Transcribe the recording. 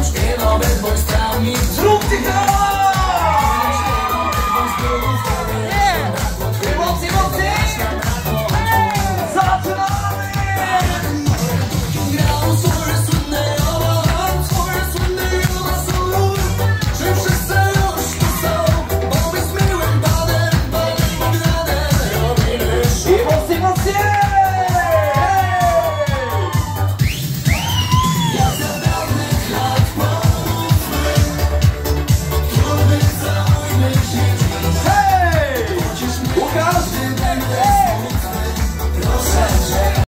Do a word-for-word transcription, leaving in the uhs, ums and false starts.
śpiewał bad boy z trami. Zróbcie hałas! Śpiewał bad boy z